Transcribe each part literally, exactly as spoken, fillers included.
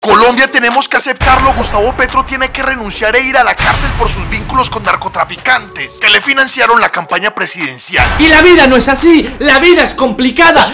Colombia, tenemos que aceptarlo, Gustavo Petro tiene que renunciar e ir a la cárcel por sus vínculos con narcotraficantes que le financiaron la campaña presidencial. Y la vida no es así, la vida es complicada.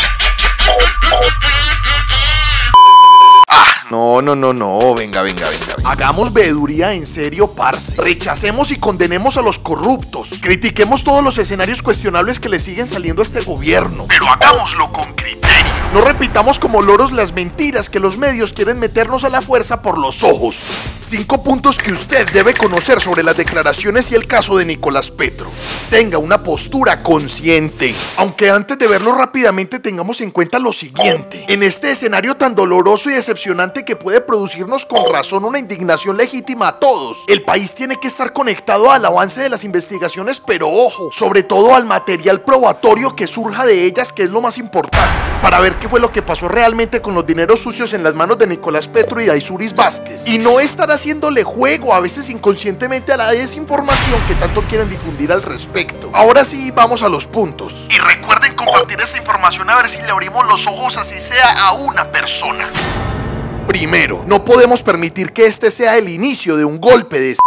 No, no, no, no, venga, venga, venga, venga. Hagamos veeduría en serio, parce. Rechacemos y condenemos a los corruptos. Critiquemos todos los escenarios cuestionables que le siguen saliendo a este gobierno. Pero hagámoslo con criterio. No repitamos como loros las mentiras que los medios quieren meternos a la fuerza por los ojos. Cinco puntos que usted debe conocer sobre las declaraciones y el caso de Nicolás Petro. Tenga una postura consciente. Aunque antes de verlo rápidamente tengamos en cuenta lo siguiente. En este escenario tan doloroso y decepcionante que puede producirnos con razón una indignación legítima a todos, el país tiene que estar conectado al avance de las investigaciones, pero ojo, sobre todo al material probatorio que surja de ellas, que es lo más importante, para ver qué fue lo que pasó realmente con los dineros sucios en las manos de Nicolás Petro y Daisuris Vázquez, y no estar haciéndole juego a veces inconscientemente a la desinformación que tanto quieren difundir al respecto. Ahora sí, vamos a los puntos. Y recuerden compartir esta información a ver si le abrimos los ojos, así sea a una persona. Primero, no podemos permitir que este sea el inicio de un golpe de...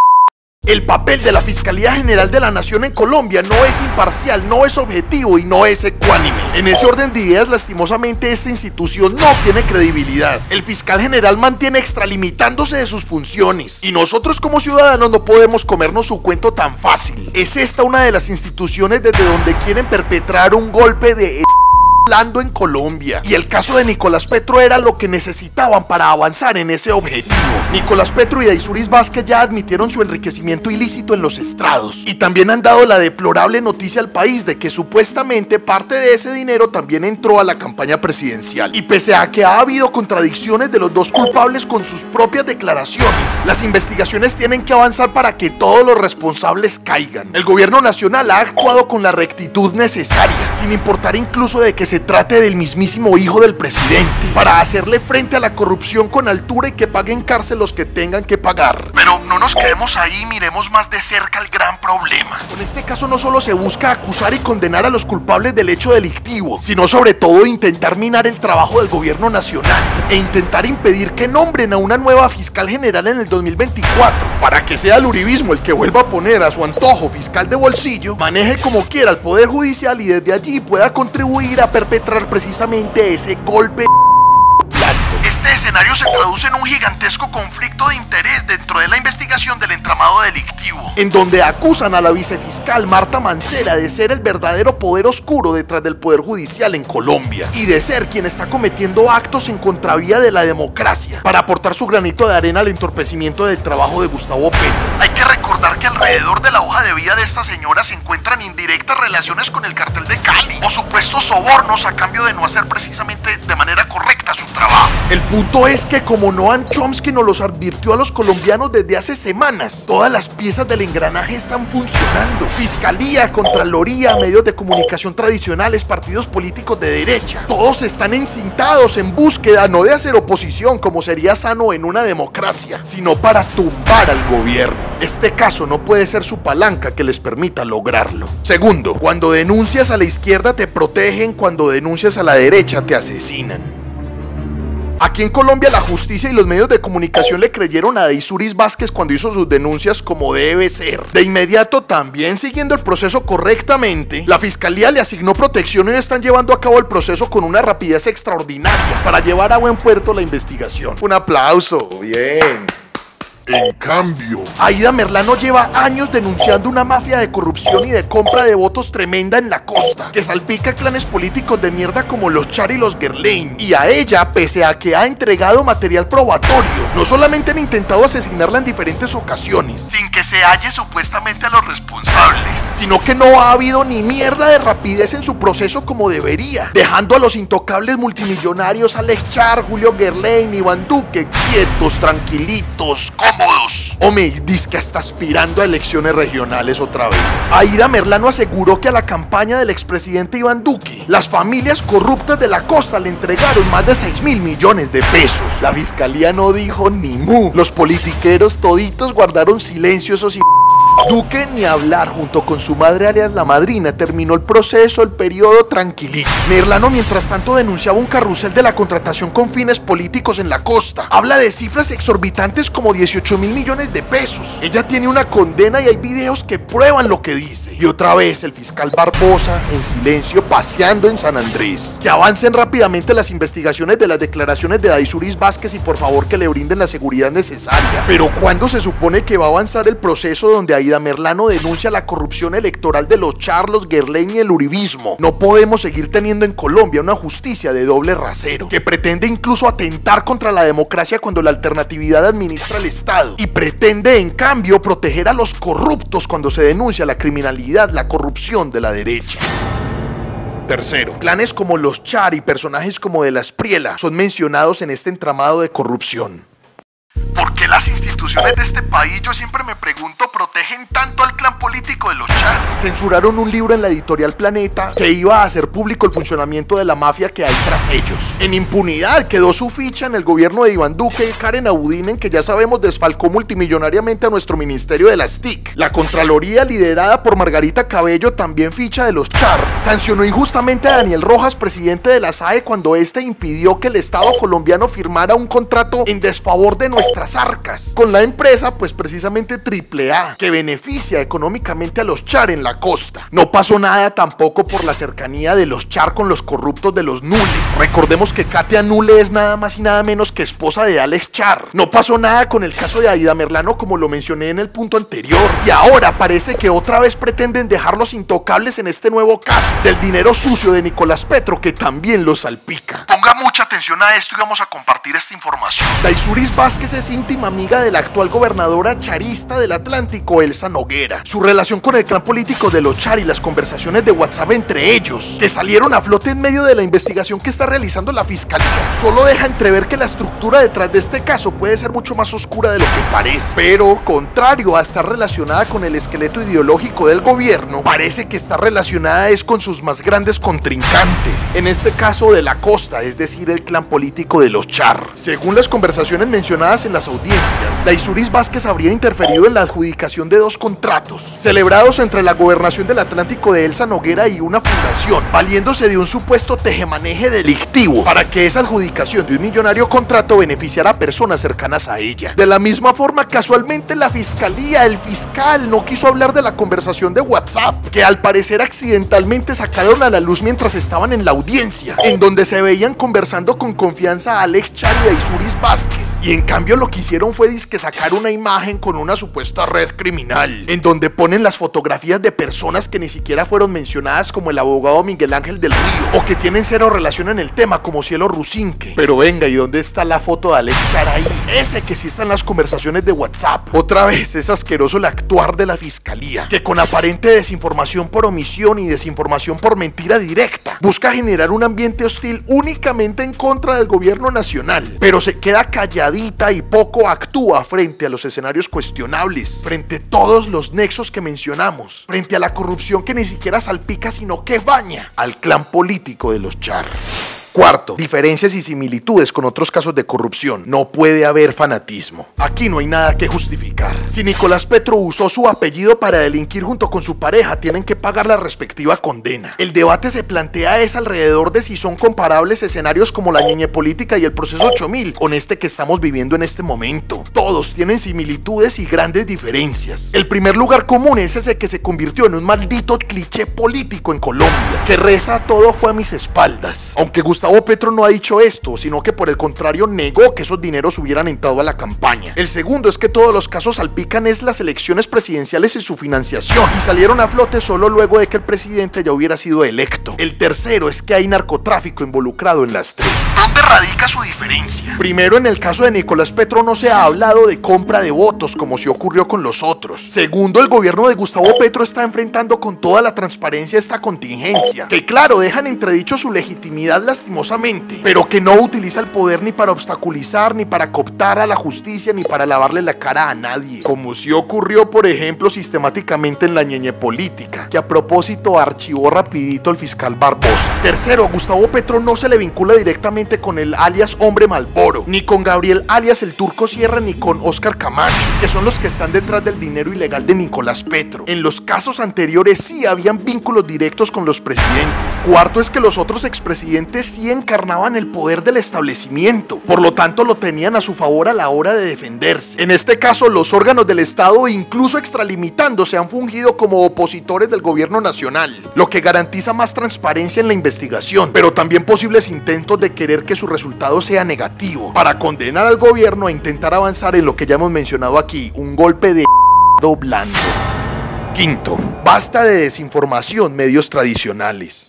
El papel de la Fiscalía General de la Nación en Colombia no es imparcial, no es objetivo y no es ecuánime. En ese orden de ideas, lastimosamente, esta institución no tiene credibilidad. El fiscal general mantiene extralimitándose de sus funciones y nosotros como ciudadanos no podemos comernos su cuento tan fácil. Es esta una de las instituciones desde donde quieren perpetrar un golpe de... hablando en Colombia, y el caso de Nicolás Petro era lo que necesitaban para avanzar en ese objetivo. Nicolás Petro y Daisuris Vázquez ya admitieron su enriquecimiento ilícito en los estrados y también han dado la deplorable noticia al país de que supuestamente parte de ese dinero también entró a la campaña presidencial. Y pese a que ha habido contradicciones de los dos culpables con sus propias declaraciones, las investigaciones tienen que avanzar para que todos los responsables caigan. El gobierno nacional ha actuado con la rectitud necesaria, sin importar incluso de que se trate del mismísimo hijo del presidente, para hacerle frente a la corrupción con altura y que paguen cárcel los que tengan que pagar. Pero no nos quedemos ahí, miremos más de cerca el gran problema. Con este caso no solo se busca acusar y condenar a los culpables del hecho delictivo, sino sobre todo intentar minar el trabajo del gobierno nacional e intentar impedir que nombren a una nueva fiscal general en el dos mil veinticuatro, para que sea el uribismo el que vuelva a poner a su antojo fiscal de bolsillo, maneje como quiera el poder judicial y desde allí pueda contribuir a perpetrar precisamente ese golpe. Este escenario se traduce en un gigantesco conflicto de interés dentro de la investigación del entramado delictivo, en donde acusan a la vicefiscal Marta Mancera de ser el verdadero poder oscuro detrás del poder judicial en Colombia y de ser quien está cometiendo actos en contravía de la democracia para aportar su granito de arena al entorpecimiento del trabajo de Gustavo Petro. Hay que recordar que alrededor de la hoja de vida de esta señora se encuentran indirectas relaciones con el cartel de Cali o supuestos sobornos a cambio de no hacer precisamente de manera correcta su trabajo. El punto es que, como Noam Chomsky nos los advirtió a los colombianos desde hace semanas, todas las piezas del engranaje están funcionando. Fiscalía, Contraloría, medios de comunicación tradicionales, partidos políticos de derecha, todos están encintados en búsqueda no de hacer oposición como sería sano en una democracia, sino para tumbar al gobierno. Este caso no puede ser su palanca que les permita lograrlo. Segundo, cuando denuncias a la izquierda te protegen, cuando denuncias a la derecha te asesinan. Aquí en Colombia la justicia y los medios de comunicación le creyeron a Daisuris Vázquez cuando hizo sus denuncias como debe ser. De inmediato, también siguiendo el proceso correctamente, la fiscalía le asignó protección y están llevando a cabo el proceso con una rapidez extraordinaria para llevar a buen puerto la investigación. Un aplauso, bien. En cambio, Aida Merlano lleva años denunciando una mafia de corrupción y de compra de votos tremenda en la costa, que salpica clanes políticos de mierda como los Char y los Guerlain. Y a ella, pese a que ha entregado material probatorio, no solamente han intentado asesinarla en diferentes ocasiones, sin que se halle supuestamente a los responsables, sino que no ha habido ni mierda de rapidez en su proceso como debería, dejando a los intocables multimillonarios Alex Char, Julio Guerlain, Iván Duque quietos, tranquilitos, cómodos. Hombre, dice que está aspirando a elecciones regionales otra vez. Aida Merlano aseguró que a la campaña del expresidente Iván Duque, las familias corruptas de la costa le entregaron más de seis mil millones de pesos. La fiscalía no dijo ni mu. Los politiqueros toditos guardaron silencio, esos y... Duque, ni hablar, junto con su madre alias la madrina, terminó el proceso, el periodo tranquilito. Merlano, mientras tanto, denunciaba un carrusel de la contratación con fines políticos en la costa. Habla de cifras exorbitantes como dieciocho mil millones de pesos. Ella tiene una condena y hay videos que prueban lo que dice. Y otra vez el fiscal Barbosa, en silencio, paseando en San Andrés. Que avancen rápidamente las investigaciones de las declaraciones de Daisuris Vázquez y por favor que le brinden la seguridad necesaria. Pero ¿cuándo se supone que va a avanzar el proceso donde Aida Merlano denuncia la corrupción electoral de los Char, los Guerlain y el uribismo? No podemos seguir teniendo en Colombia una justicia de doble rasero, que pretende incluso atentar contra la democracia cuando la alternatividad administra el Estado, y pretende en cambio proteger a los corruptos cuando se denuncia la criminalidad, la corrupción de la derecha. Tercero, clanes como los Char y personajes como de la Espriela son mencionados en este entramado de corrupción. ¿Por qué las instituciones de este país, yo siempre me pregunto, protegen tanto al clan político de los Char? Censuraron un libro en la editorial Planeta que iba a hacer público el funcionamiento de la mafia que hay tras ellos. En impunidad quedó su ficha en el gobierno de Iván Duque y Karen Abudinen, que ya sabemos desfalcó multimillonariamente a nuestro ministerio de las T I C. La Contraloría, liderada por Margarita Cabello, también ficha de los Char. Sancionó injustamente a Daniel Rojas, presidente de la S A E, cuando este impidió que el Estado colombiano firmara un contrato en desfavor de nuestras arcas con la empresa, pues precisamente Triple A, que beneficia económicamente a los Char en la costa. No pasó nada tampoco por la cercanía de los Char con los corruptos de los Nule. Recordemos que Katia Nule es nada más y nada menos que esposa de Alex Char. No pasó nada con el caso de Aida Merlano, como lo mencioné en el punto anterior, y ahora parece que otra vez pretenden dejarlos intocables en este nuevo caso del dinero sucio de Nicolás Petro, que también los salpica. Ponga mucha atención a esto y vamos a compartir esta información. Daisuris Vázquez es íntima amiga de la actual gobernadora charista del Atlántico, Elsa Noguera. Su relación con el clan político de los Char y las conversaciones de WhatsApp entre ellos, que salieron a flote en medio de la investigación que está realizando la fiscalía, solo deja entrever que la estructura detrás de este caso puede ser mucho más oscura de lo que parece. Pero, contrario a estar relacionada con el esqueleto ideológico del gobierno, parece que está relacionada es con sus más grandes contrincantes, en este caso de la costa, es decir, el clan político de los Char. Según las conversaciones mencionadas en las audiencias, Daisuris Vázquez habría interferido en la adjudicación de dos contratos celebrados entre la gobernación del Atlántico de Elsa Noguera y una fundación, valiéndose de un supuesto tejemaneje delictivo para que esa adjudicación de un millonario contrato beneficiara a personas cercanas a ella. De la misma forma, casualmente la fiscalía, el fiscal, no quiso hablar de la conversación de WhatsApp, que al parecer accidentalmente sacaron a la luz mientras estaban en la audiencia, en donde se veían conversando con confianza a Alex Char y Daisuris Vázquez, y en cambio lo que hicieron fue disque sacar una imagen con una supuesta red criminal, en donde ponen las fotografías de personas que ni siquiera fueron mencionadas, como el abogado Miguel Ángel del Río, o que tienen cero relación en el tema, como Cielo Rusinque. Pero venga, ¿y dónde está la foto de Alex Char ahí? Ese que sí está en las conversaciones de WhatsApp. Otra vez es asqueroso el actuar de la fiscalía, que con aparente desinformación por omisión y desinformación por mentira directa, busca generar un ambiente hostil únicamente en contra del gobierno nacional, pero se queda calladita y poco actúa frente a los escenarios cuestionables, frente a todos los nexos que mencionamos, frente a la corrupción que ni siquiera salpica sino que baña al clan político de los Char. Cuarto, diferencias y similitudes con otros casos de corrupción. No puede haber fanatismo. Aquí no hay nada que justificar. Si Nicolás Petro usó su apellido para delinquir junto con su pareja, tienen que pagar la respectiva condena. El debate se plantea es alrededor de si son comparables escenarios como la ñeñe política y el proceso ocho mil con este que estamos viviendo en este momento. Todos tienen similitudes y grandes diferencias. El primer lugar común es ese que se convirtió en un maldito cliché político en Colombia, que reza todo fue a mis espaldas. Aunque Gustavo Petro no ha dicho esto, sino que por el contrario negó que esos dineros hubieran entrado a la campaña. El segundo es que todos los casos salpican es las elecciones presidenciales y su financiación, y salieron a flote solo luego de que el presidente ya hubiera sido electo. El tercero es que hay narcotráfico involucrado en las tres. ¿Dónde radica su diferencia? Primero, en el caso de Nicolás Petro no se ha hablado de compra de votos como si ocurrió con los otros. Segundo, el gobierno de Gustavo Petro está enfrentando con toda la transparencia esta contingencia, que claro, dejan entredicho su legitimidad lastimosamente lastimosamente, pero que no utiliza el poder ni para obstaculizar, ni para cooptar a la justicia, ni para lavarle la cara a nadie, como si ocurrió, por ejemplo, sistemáticamente en la ñeñe política, que a propósito archivó rapidito el fiscal Barbosa. Tercero, Gustavo Petro no se le vincula directamente con el alias Hombre Malboro, ni con Gabriel alias el Turco Sierra, ni con Oscar Camacho, que son los que están detrás del dinero ilegal de Nicolás Petro. En los casos anteriores sí habían vínculos directos con los presidentes. Cuarto es que los otros expresidentes sí encarnaban el poder del establecimiento, por lo tanto lo tenían a su favor a la hora de defenderse. En este caso, los órganos del Estado, incluso extralimitándose, han fungido como opositores del gobierno nacional, lo que garantiza más transparencia en la investigación, pero también posibles intentos de querer que su resultado sea negativo, para condenar al gobierno a intentar avanzar en lo que ya hemos mencionado aquí, un golpe de blando. Quinto, basta de desinformación, medios tradicionales.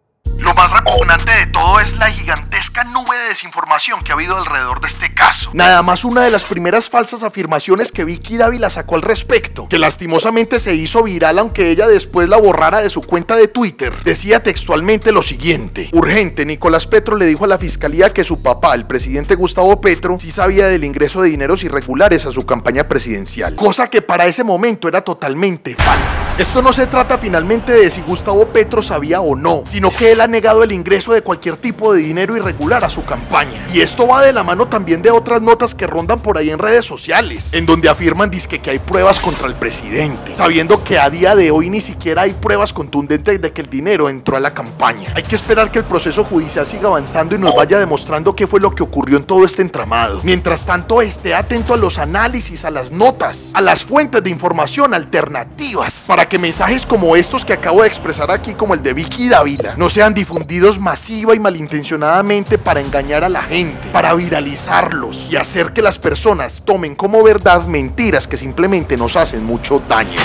Lo más repugnante de todo es la gigantesca nube de desinformación que ha habido alrededor de este caso. Nada más una de las primeras falsas afirmaciones que Vicky Dávila sacó al respecto, que lastimosamente se hizo viral aunque ella después la borrara de su cuenta de Twitter, decía textualmente lo siguiente: urgente, Nicolás Petro le dijo a la fiscalía que su papá, el presidente Gustavo Petro, sí sabía del ingreso de dineros irregulares a su campaña presidencial, cosa que para ese momento era totalmente falsa. Esto no se trata finalmente de si Gustavo Petro sabía o no, sino que él ha negado el ingreso de cualquier tipo de dinero irregular a su campaña. Y esto va de la mano también de otras notas que rondan por ahí en redes sociales, en donde afirman dizque que hay pruebas contra el presidente, sabiendo que a día de hoy ni siquiera hay pruebas contundentes de que el dinero entró a la campaña. Hay que esperar que el proceso judicial siga avanzando y nos vaya demostrando qué fue lo que ocurrió en todo este entramado. Mientras tanto, esté atento a los análisis, a las notas, a las fuentes de información alternativas, para que mensajes como estos que acabo de expresar aquí, como el de Vicky Dávila, no sean difundidos masiva y malintencionadamente para engañar a la gente, para viralizarlos y hacer que las personas tomen como verdad mentiras que simplemente nos hacen mucho daño.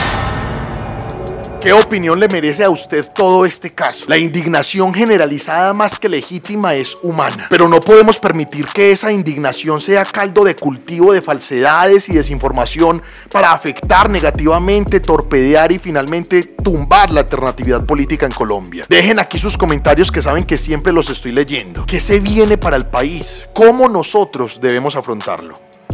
¿Qué opinión le merece a usted todo este caso? La indignación generalizada más que legítima es humana, pero no podemos permitir que esa indignación sea caldo de cultivo de falsedades y desinformación para afectar negativamente, torpedear y finalmente tumbar la alternatividad política en Colombia. Dejen aquí sus comentarios, que saben que siempre los estoy leyendo. ¿Qué se viene para el país? ¿Cómo nosotros debemos afrontarlo?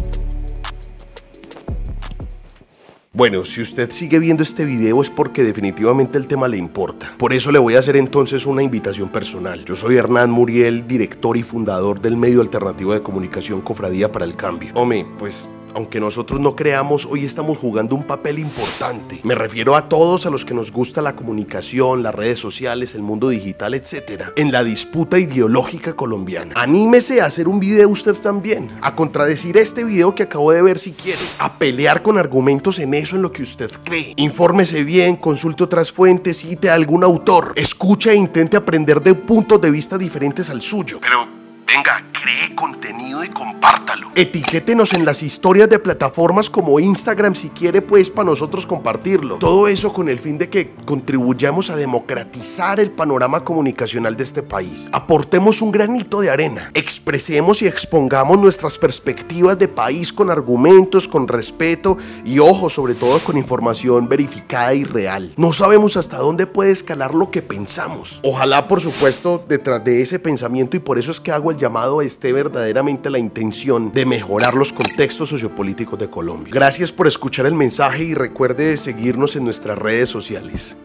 Bueno, si usted sigue viendo este video es porque definitivamente el tema le importa. Por eso le voy a hacer entonces una invitación personal. Yo soy Hernán Muriel, director y fundador del medio alternativo de comunicación Cofradía para el Cambio. Hombre, pues aunque nosotros no creamos, hoy estamos jugando un papel importante. Me refiero a todos a los que nos gusta la comunicación, las redes sociales, el mundo digital, etcétera, en la disputa ideológica colombiana. Anímese a hacer un video usted también, a contradecir este video que acabo de ver si quiere, a pelear con argumentos en eso en lo que usted cree. Infórmese bien, consulte otras fuentes, cite a algún autor, escuche e intente aprender de puntos de vista diferentes al suyo. Pero venga, cree contenido y compártalo. Etiquétenos en las historias de plataformas como Instagram si quiere, pues, para nosotros compartirlo. Todo eso con el fin de que contribuyamos a democratizar el panorama comunicacional de este país. Aportemos un granito de arena. Expresemos y expongamos nuestras perspectivas de país con argumentos, con respeto y, ojo, sobre todo con información verificada y real. No sabemos hasta dónde puede escalar lo que pensamos. Ojalá, por supuesto, detrás de ese pensamiento, y por eso es que hago el llamado, esté verdaderamente la intención de mejorar los contextos sociopolíticos de Colombia. Gracias por escuchar el mensaje y recuerde seguirnos en nuestras redes sociales.